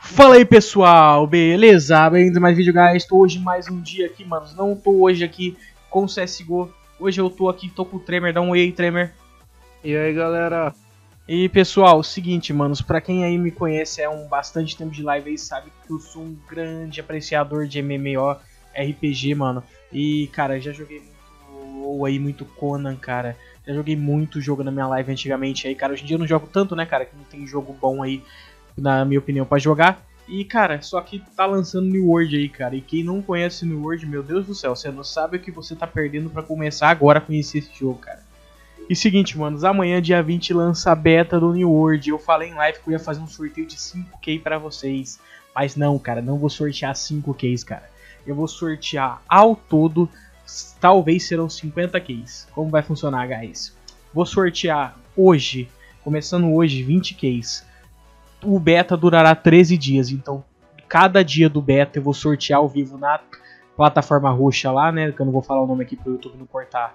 Fala aí pessoal, beleza? Bem-vindo a mais vídeo, guys. Estou hoje mais um dia aqui, mano. Não tô hoje aqui com o CSGO. Hoje eu tô aqui, tô com o Tremer. Dá um oi aí, Tremer. E aí, galera? E pessoal, seguinte, manos, pra quem aí me conhece há bastante tempo de live aí, sabe que eu sou um grande apreciador de MMO, RPG, mano. E, cara, já joguei muito WoW aí, muito Conan, cara. Já joguei muito jogo na minha live antigamente aí, cara. Hoje em dia eu não jogo tanto, né, cara, que não tem jogo bom aí, na minha opinião, pra jogar. E, cara, só que tá lançando New World aí, cara. E quem não conhece New World, meu Deus do céu, você não sabe o que você tá perdendo pra começar agora a conhecer esse jogo, cara. E seguinte, manos, amanhã, dia 20, lança a beta do New World. Eu falei em live que eu ia fazer um sorteio de 5k pra vocês. Mas não, cara, não vou sortear 5ks, cara. Eu vou sortear ao todo, talvez serão 50ks. Como vai funcionar, guys? Vou sortear hoje, começando hoje, 20ks. O beta durará 13 dias, então cada dia do beta eu vou sortear ao vivo na plataforma roxa lá, né? Que eu não vou falar o nome aqui pro YouTube não cortar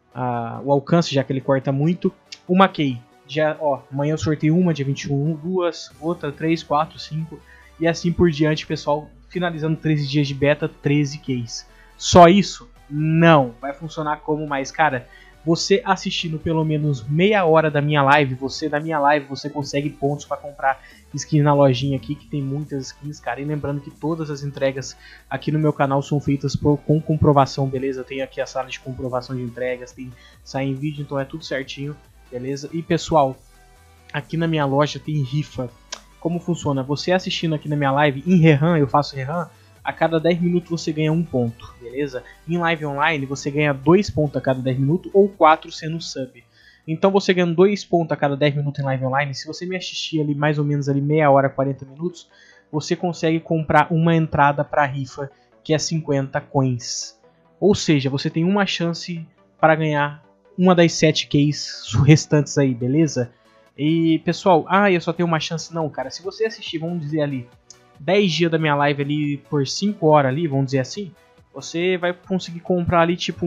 o alcance, já que ele corta muito. Uma key. Já, ó, amanhã eu sorteio uma, dia 21, duas, outra, 3, 4, 5 e assim por diante, pessoal. Finalizando 13 dias de beta, 13 keys. Só isso? Não. Vai funcionar como mais, cara. Você assistindo pelo menos meia hora da minha live, você consegue pontos para comprar skin na lojinha aqui, que tem muitas skins, cara. E lembrando que todas as entregas aqui no meu canal são feitas com comprovação, beleza? Tem aqui a sala de comprovação de entregas, sai em vídeo, então é tudo certinho, beleza? E pessoal, aqui na minha loja tem rifa. Como funciona? Você assistindo aqui na minha live, em rerun, eu faço rerun, a cada 10 minutos você ganha 1 ponto, beleza? Em live online você ganha 2 pontos a cada 10 minutos ou 4 sendo sub. Então você ganhando 2 pontos a cada 10 minutos em live online, se você me assistir ali mais ou menos ali meia hora, 40 minutos, você consegue comprar uma entrada para rifa, que é 50 coins. Ou seja, você tem uma chance para ganhar uma das 7 keys restantes aí, beleza? E pessoal, eu só tenho uma chance não, cara. Se você assistir, vamos dizer ali, 10 dias da minha live ali por 5 horas ali, vamos dizer assim, você vai conseguir comprar ali tipo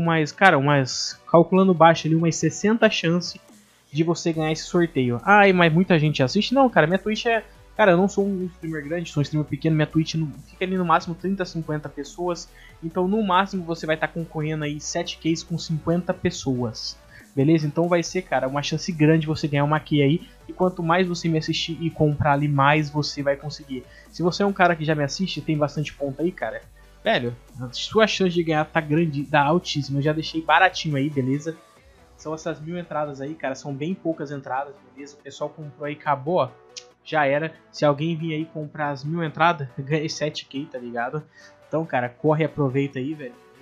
calculando baixo ali, umas 60 chances de você ganhar esse sorteio. Mas muita gente assiste? Não, cara, minha Twitch cara, eu não sou um streamer grande, sou um streamer pequeno, minha Twitch fica ali no máximo 30, 50 pessoas, então no máximo você vai estar concorrendo aí 7 keys com 50 pessoas. Beleza? Então vai ser, cara, uma chance grande de você ganhar uma key aí. E quanto mais você me assistir e comprar ali, mais você vai conseguir. Se você é um cara que já me assiste e tem bastante ponto aí, cara, velho, a sua chance de ganhar tá grande, tá altíssima. Eu já deixei baratinho aí, beleza? São essas 1000 entradas aí, cara, são bem poucas entradas, beleza? O pessoal comprou aí, acabou, ó, já era. Se alguém vir aí comprar as 1000 entradas, ganhei 7k, tá ligado? Então, cara, corre e aproveita aí,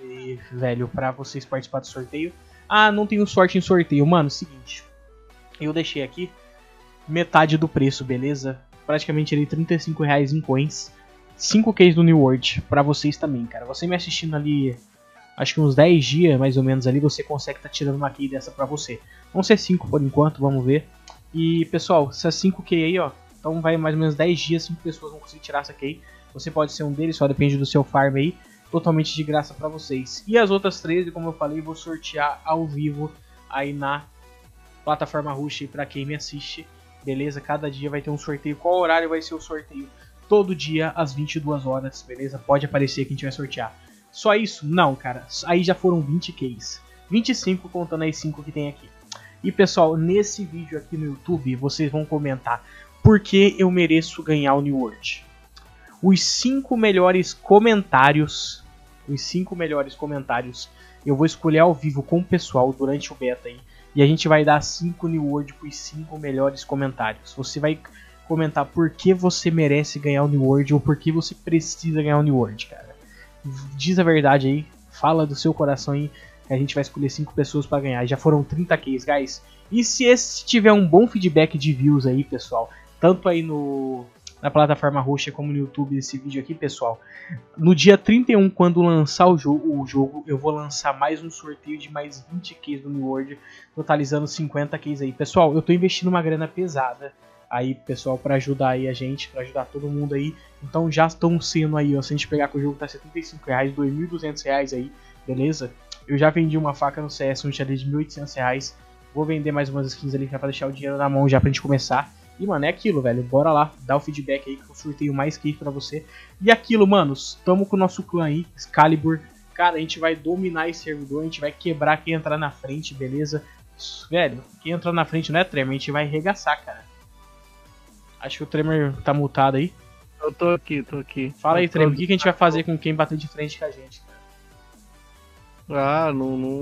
velho, pra vocês participarem do sorteio. Não tenho sorte em sorteio. Mano, seguinte, eu deixei aqui metade do preço, beleza? Praticamente ali R$35 em coins. 5 keys do New World pra vocês também, cara. Você me assistindo ali, acho que uns 10 dias mais ou menos ali, você consegue estar tirando uma key dessa pra você. Vão ser 5 por enquanto, vamos ver. E pessoal, essas 5 key aí, ó, então vai mais ou menos 10 dias, 5 pessoas vão conseguir tirar essa key. Você pode ser um deles, só depende do seu farm aí. Totalmente de graça pra vocês. E as outras 13, como eu falei, vou sortear ao vivo aí na plataforma Rush pra quem me assiste. Beleza? Cada dia vai ter um sorteio. Qual horário vai ser o sorteio? Todo dia às 22 horas, beleza? Pode aparecer quem tiver sortear. Só isso? Não, cara. Aí já foram 20 keys. 25 contando as 5 que tem aqui. E pessoal, nesse vídeo aqui no YouTube, vocês vão comentar por que eu mereço ganhar o New World. Os 5 melhores comentários, eu vou escolher ao vivo com o pessoal durante o beta aí. E a gente vai dar 5 New World para os 5 melhores comentários. Você vai comentar por que você merece ganhar o New World ou por que você precisa ganhar o New World, cara. Diz a verdade aí, fala do seu coração aí, que a gente vai escolher 5 pessoas para ganhar. Já foram 30 keys, guys. E se esse tiver um bom feedback de views aí, pessoal, tanto aí na plataforma roxa como no YouTube desse vídeo aqui, pessoal, no dia 31, quando lançar o jogo, eu vou lançar mais um sorteio de mais 20 keys do New World, totalizando 50 keys aí. Pessoal, eu tô investindo uma grana pesada aí, pessoal, pra ajudar aí a gente, pra ajudar todo mundo aí. Então já estão sendo aí, ó, se a gente pegar que o jogo tá R$75, R$2.200 aí, beleza? Eu já vendi uma faca no CS, um ali de R$1.800. Vou vender mais umas skins ali pra deixar o dinheiro na mão já pra gente começar. E, mano, é aquilo, velho. Bora lá, dá o feedback aí que eu sorteio mais cake pra você. E aquilo, manos, tamo com o nosso clã aí, Excalibur. Cara, a gente vai dominar esse servidor, a gente vai quebrar quem entrar na frente, beleza? Velho, quem entrar na frente não é Tremor, a gente vai arregaçar, cara. Acho que o Tremor tá multado aí. Eu tô aqui. Fala aí, Tremor, o que a gente vai fazer com quem bater de frente com a gente, cara? Ah,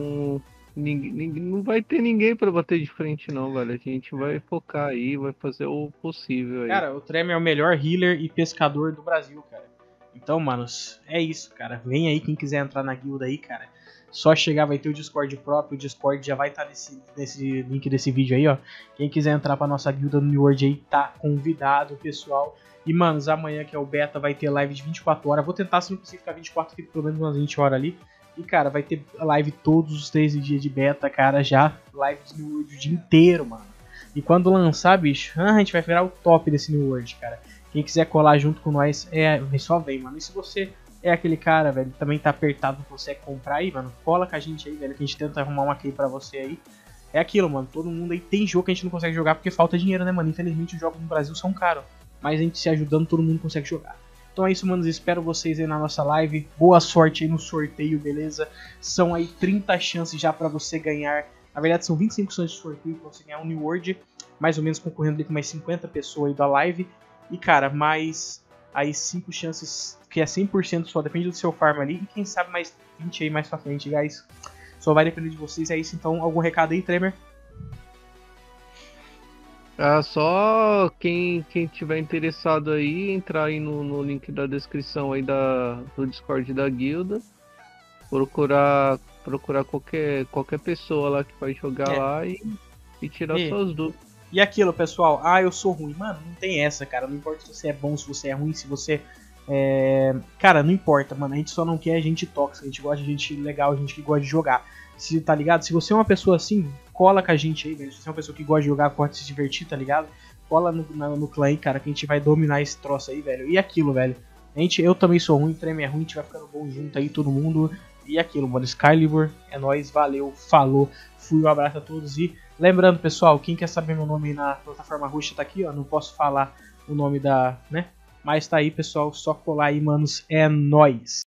não vai ter ninguém pra bater de frente não, velho. A gente vai focar aí, vai fazer o possível aí. Cara, o Tremor é o melhor healer e pescador do Brasil, cara. Então, manos, é isso, cara. Vem aí quem quiser entrar na guilda aí, cara. Só chegar, vai ter o Discord próprio. O Discord já vai estar nesse link desse vídeo aí, ó. Quem quiser entrar pra nossa guilda no New World aí, tá convidado, pessoal. E, manos, amanhã que é o beta, vai ter live de 24 horas. Vou tentar, se não conseguir ficar 24, fico pelo menos umas 20 horas ali. E, cara, vai ter live todos os 13 dias de beta, cara, já. Live de New World o dia inteiro, mano. E quando lançar, bicho, a gente vai virar o top desse New World, cara. Quem quiser colar junto com nós, só vem, mano. E se você é aquele cara, velho, também tá apertado, não consegue comprar aí, mano, cola com a gente aí, velho, que a gente tenta arrumar uma key pra você aí. É aquilo, mano, todo mundo aí tem jogo que a gente não consegue jogar porque falta dinheiro, né, mano? Infelizmente os jogos no Brasil são caros, mas a gente se ajudando, todo mundo consegue jogar. Então é isso, manos, espero vocês aí na nossa live. Boa sorte aí no sorteio, beleza? São aí 30 chances já pra você ganhar. Na verdade são 25 chances de sorteio pra você ganhar um New World, mais ou menos concorrendo ali com mais 50 pessoas aí da live. E, cara, mais aí 5 chances, que é 100% só, depende do seu farm ali. E quem sabe mais 20 aí mais pra frente, guys. Só vai depender de vocês, é isso. Então, algum recado aí, Tremor? Ah, só quem tiver interessado aí, entrar aí no link da descrição aí do Discord da guilda. Procurar qualquer pessoa lá que vai jogar lá e tirar suas dúvidas. E aquilo, pessoal, eu sou ruim. Mano, não tem essa, cara. Não importa se você é bom, se você é ruim, se você cara, não importa, mano. A gente só não quer gente tóxica. A gente gosta de gente legal, gente que gosta de jogar. Se, tá ligado? Se você é uma pessoa assim, cola com a gente aí, velho. Se você é uma pessoa que gosta de jogar, gosta de se divertir, tá ligado? Cola no clã aí, cara, que a gente vai dominar esse troço aí, velho. E aquilo, velho. Eu também sou ruim, Tremor é ruim, a gente vai ficando bom junto aí, todo mundo. E aquilo, mano. Excalibur, é nóis, valeu, falou. Fui, um abraço a todos e lembrando, pessoal, quem quer saber meu nome na plataforma roxa tá aqui, ó. Não posso falar o nome da, né? Mas tá aí, pessoal, só colar aí, manos. É nóis.